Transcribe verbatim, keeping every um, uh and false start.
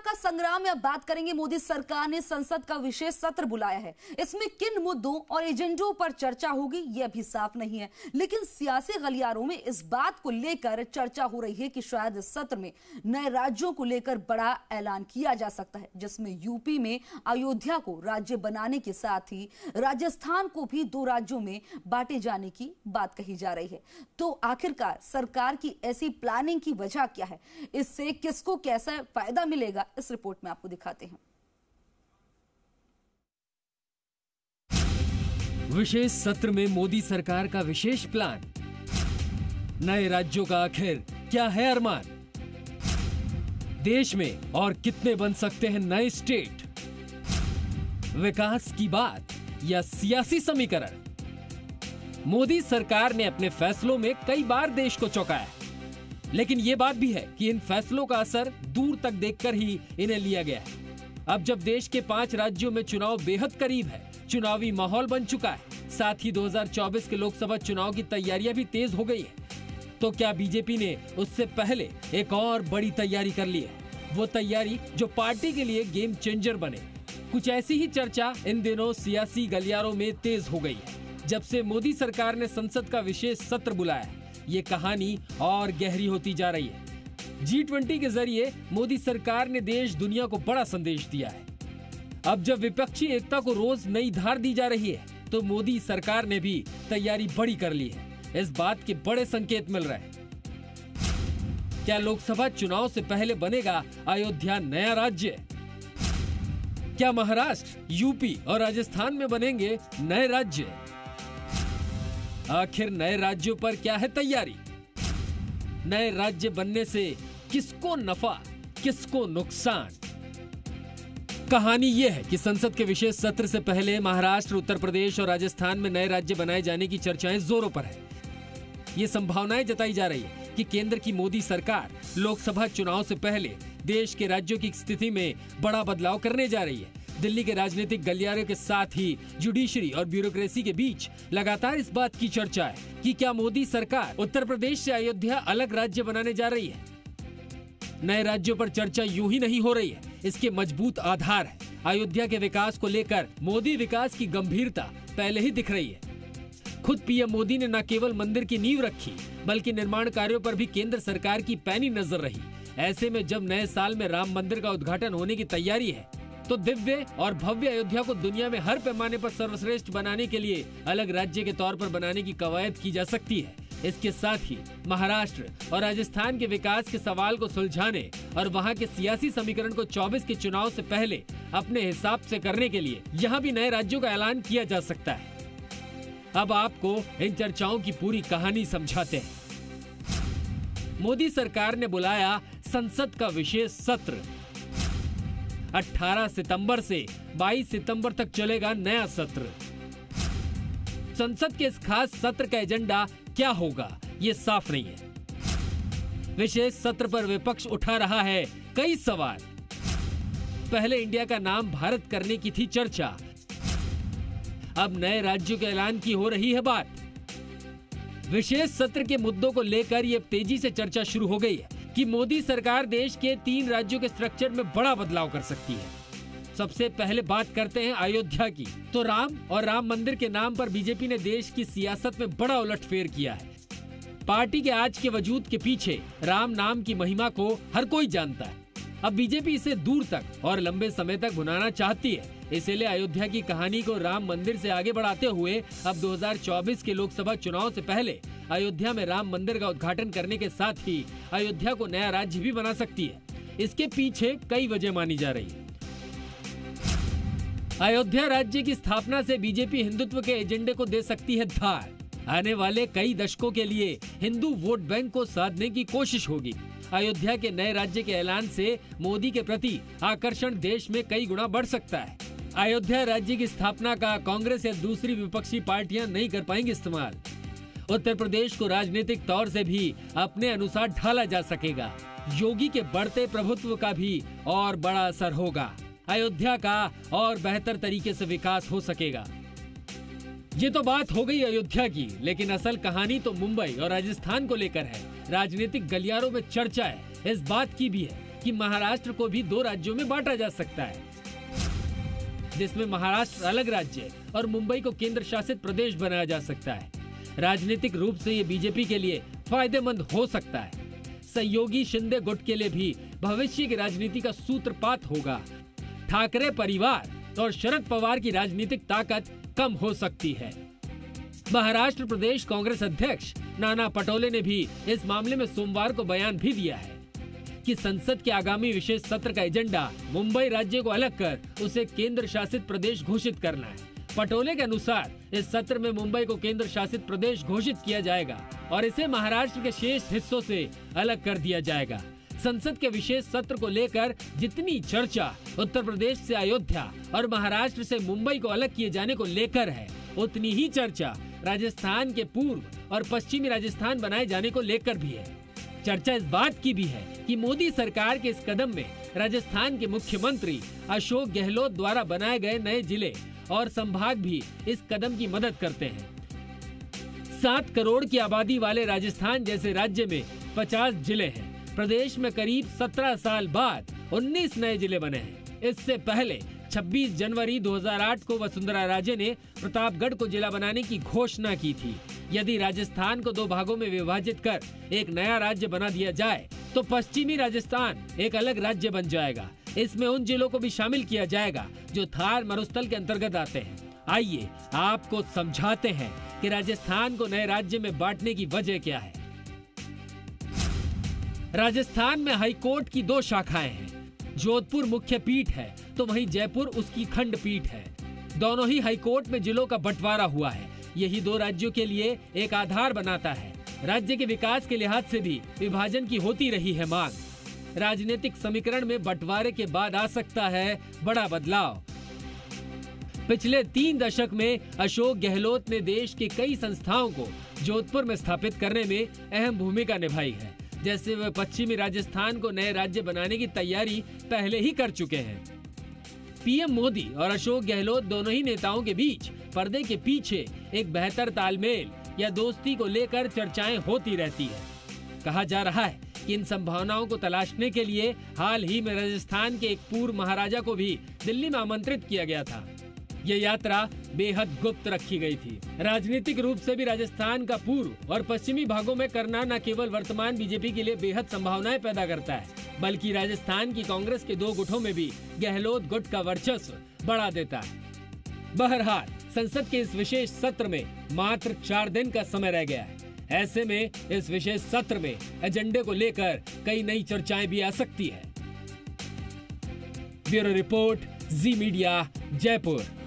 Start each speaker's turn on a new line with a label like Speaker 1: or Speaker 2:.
Speaker 1: का संग्राम में अब बात करेंगे। मोदी सरकार ने संसद का विशेष सत्र बुलाया है। इसमें किन मुद्दों और एजेंडों पर चर्चा होगी ये अभी साफ नहीं है, लेकिन सियासी गलियारों में इस बात को लेकर चर्चा हो रही है कि शायद इस सत्र में नए राज्यों को लेकर बड़ा ऐलान किया जा सकता है, जिसमें यूपी में अयोध्या को राज्य बनाने के साथ ही राजस्थान को भी दो राज्यों में बांटे जाने की बात कही जा रही है। तो आखिरकार सरकार की ऐसी प्लानिंग की वजह क्या है, इससे किसको कैसा फायदा मिलेगा, इस रिपोर्ट में आपको दिखाते हैं।
Speaker 2: विशेष सत्र में मोदी सरकार का विशेष प्लान। नए राज्यों का आखिर क्या है अरमान? देश में और कितने बन सकते हैं नए स्टेट? विकास की बात या सियासी समीकरण? मोदी सरकार ने अपने फैसलों में कई बार देश को चौंकाया, लेकिन यह बात भी है कि इन फैसलों का असर दूर तक देखकर ही इन्हें लिया गया है। अब जब देश के पांच राज्यों में चुनाव बेहद करीब है, चुनावी माहौल बन चुका है, साथ ही दो हज़ार चौबीस के लोकसभा चुनाव की तैयारियां भी तेज हो गई है, तो क्या बीजेपी ने उससे पहले एक और बड़ी तैयारी कर ली है? वो तैयारी जो पार्टी के लिए गेम चेंजर बने। कुछ ऐसी ही चर्चा इन दिनों सियासी गलियारों में तेज हो गई है। जब से मोदी सरकार ने संसद का विशेष सत्र बुलाया, ये कहानी और गहरी होती जा रही है। जी ट्वेंटी के जरिए मोदी सरकार ने देश दुनिया को बड़ा संदेश दिया है। अब जब विपक्षी एकता को रोज नई धार दी जा रही है, तो मोदी सरकार ने भी तैयारी बड़ी कर ली है। इस बात के बड़े संकेत मिल रहे हैं। क्या लोकसभा चुनाव से पहले बनेगा अयोध्या नया राज्य? क्या महाराष्ट्र, यूपी और राजस्थान में बनेंगे नए राज्य? आखिर नए राज्यों पर क्या है तैयारी? नए राज्य बनने से किसको नफा, किसको नुकसान? कहानी यह है कि संसद के विशेष सत्र से पहले महाराष्ट्र, उत्तर प्रदेश और राजस्थान में नए राज्य बनाए जाने की चर्चाएं जोरों पर है। ये संभावनाएं जताई जा रही है कि केंद्र की मोदी सरकार लोकसभा चुनाव से पहले देश के राज्यों की स्थिति में बड़ा बदलाव करने जा रही है। दिल्ली के राजनीतिक गलियारों के साथ ही जुडिशरी और ब्यूरोक्रेसी के बीच लगातार इस बात की चर्चा है कि क्या मोदी सरकार उत्तर प्रदेश से अयोध्या अलग राज्य बनाने जा रही है। नए राज्यों पर चर्चा यूं ही नहीं हो रही है, इसके मजबूत आधार है। अयोध्या के विकास को लेकर मोदी विकास की गंभीरता पहले ही दिख रही है। खुद पीएम मोदी ने न केवल मंदिर की नींव रखी, बल्कि निर्माण कार्यों पर भी केंद्र सरकार की पैनी नजर रही। ऐसे में जब नए साल में राम मंदिर का उद्घाटन होने की तैयारी है, तो दिव्य और भव्य अयोध्या को दुनिया में हर पैमाने पर सर्वश्रेष्ठ बनाने के लिए अलग राज्य के तौर पर बनाने की कवायद की जा सकती है। इसके साथ ही महाराष्ट्र और राजस्थान के विकास के सवाल को सुलझाने और वहां के सियासी समीकरण को चौबीस के चुनाव से पहले अपने हिसाब से करने के लिए यहाँ भी नए राज्यों का ऐलान किया जा सकता है। अब आपको इन चर्चाओं की पूरी कहानी समझाते हैं। मोदी सरकार ने बुलाया संसद का विशेष सत्र। अठारह सितंबर से बाईस सितंबर तक चलेगा नया सत्र। संसद के इस खास सत्र का एजेंडा क्या होगा, ये साफ नहीं है। विशेष सत्र पर विपक्ष उठा रहा है कई सवाल। पहले इंडिया का नाम भारत करने की थी चर्चा, अब नए राज्यों के ऐलान की हो रही है बात। विशेष सत्र के मुद्दों को लेकर ये तेजी से चर्चा शुरू हो गई है कि मोदी सरकार देश के तीन राज्यों के स्ट्रक्चर में बड़ा बदलाव कर सकती है। सबसे पहले बात करते हैं अयोध्या की। तो राम और राम मंदिर के नाम पर बीजेपी ने देश की सियासत में बड़ा उलटफेर किया है। पार्टी के आज के वजूद के पीछे राम नाम की महिमा को हर कोई जानता है। अब बीजेपी इसे दूर तक और लंबे समय तक भुनाना चाहती है। इसीलिए अयोध्या की कहानी को राम मंदिर से आगे बढ़ाते हुए अब दो हज़ार चौबीस के लोकसभा चुनाव से पहले अयोध्या में राम मंदिर का उद्घाटन करने के साथ ही अयोध्या को नया राज्य भी बना सकती है। इसके पीछे कई वजह मानी जा रही है। अयोध्या राज्य की स्थापना से बीजेपी हिंदुत्व के एजेंडे को दे सकती है धार। आने वाले कई दशकों के लिए हिंदू वोट बैंक को साधने की कोशिश होगी। अयोध्या के नए राज्य के ऐलान से मोदी के प्रति आकर्षण देश में कई गुना बढ़ सकता है। अयोध्या राज्य की स्थापना का कांग्रेस या दूसरी विपक्षी पार्टियां नहीं कर पाएंगी इस्तेमाल। उत्तर प्रदेश को राजनीतिक तौर से भी अपने अनुसार ढाला जा सकेगा। योगी के बढ़ते प्रभुत्व का भी और बड़ा असर होगा। अयोध्या का और बेहतर तरीके से विकास हो सकेगा। ये तो बात हो गई अयोध्या की, लेकिन असल कहानी तो मुंबई और राजस्थान को लेकर है। राजनीतिक गलियारों में चर्चा है इस बात की भी है कि महाराष्ट्र को भी दो राज्यों में बांटा जा सकता है, जिसमें महाराष्ट्र अलग राज्य और मुंबई को केंद्र शासित प्रदेश बनाया जा सकता है। राजनीतिक रूप से ये बीजेपी के लिए फायदेमंद हो सकता है। सहयोगी शिंदे गुट के लिए भी भविष्य की राजनीति का सूत्रपात होगा। ठाकरे परिवार और शरद पवार की राजनीतिक ताकत कम हो सकती है। महाराष्ट्र प्रदेश कांग्रेस अध्यक्ष नाना पटोले ने भी इस मामले में सोमवार को बयान भी दिया है कि संसद के आगामी विशेष सत्र का एजेंडा मुंबई राज्य को अलग कर उसे केंद्र शासित प्रदेश घोषित करना है। पटोले के अनुसार इस सत्र में मुंबई को केंद्र शासित प्रदेश घोषित किया जाएगा और इसे महाराष्ट्र के शेष हिस्सों से अलग कर दिया जाएगा। संसद के विशेष सत्र को लेकर जितनी चर्चा उत्तर प्रदेश से अयोध्या और महाराष्ट्र से मुंबई को अलग किए जाने को लेकर है, उतनी ही चर्चा राजस्थान के पूर्व और पश्चिमी राजस्थान बनाए जाने को लेकर भी है। चर्चा इस बात की भी है कि मोदी सरकार के इस कदम में राजस्थान के मुख्यमंत्री अशोक गहलोत द्वारा बनाए गए नए जिले और संभाग भी इस कदम की मदद करते हैं। सात करोड़ की आबादी वाले राजस्थान जैसे राज्य में पचास जिले हैं। प्रदेश में करीब सत्रह साल बाद उन्नीस नए जिले बने हैं। इससे पहले छब्बीस जनवरी दो हज़ार आठ को वसुंधरा राजे ने प्रतापगढ़ को जिला बनाने की घोषणा की थी। यदि राजस्थान को दो भागों में विभाजित कर एक नया राज्य बना दिया जाए तो पश्चिमी राजस्थान एक अलग राज्य बन जाएगा। इसमें उन जिलों को भी शामिल किया जाएगा जो थार मरुस्थल के अंतर्गत आते हैं। आइए आपको समझाते हैं कि राजस्थान को नए राज्य में बांटने की वजह क्या है। राजस्थान में हाईकोर्ट की दो शाखाएं हैं। जोधपुर मुख्य पीठ है तो वहीं जयपुर उसकी खंड पीठ है। दोनों ही हाईकोर्ट में जिलों का बंटवारा हुआ है। यही दो राज्यों के लिए एक आधार बनाता है। राज्य के विकास के लिहाज से भी विभाजन की होती रही है मांग। राजनीतिक समीकरण में बंटवारे के बाद आ सकता है बड़ा बदलाव। पिछले तीन दशक में अशोक गहलोत ने देश की कई संस्थाओं को जोधपुर में स्थापित करने में अहम भूमिका निभाई है। जैसे वे पश्चिमी राजस्थान को नए राज्य बनाने की तैयारी पहले ही कर चुके हैं। पीएम मोदी और अशोक गहलोत दोनों ही नेताओं के बीच पर्दे के पीछे एक बेहतर तालमेल या दोस्ती को लेकर चर्चाएं होती रहती है। कहा जा रहा है कि इन संभावनाओं को तलाशने के लिए हाल ही में राजस्थान के एक पूर्व महाराजा को भी दिल्ली में आमंत्रित किया गया था। ये यात्रा बेहद गुप्त रखी गई थी। राजनीतिक रूप से भी राजस्थान का पूर्व और पश्चिमी भागों में करना न केवल वर्तमान बीजेपी के लिए बेहद संभावनाएं पैदा करता है, बल्कि राजस्थान की कांग्रेस के दो गुटों में भी गहलोत गुट का वर्चस्व बढ़ा देता है। बहरहाल संसद के इस विशेष सत्र में मात्र चार दिन का समय रह गया है। ऐसे में इस विशेष सत्र में एजेंडे को लेकर कई नई चर्चाएं भी आ सकती है। Bureau report, Zee media, Jaipur.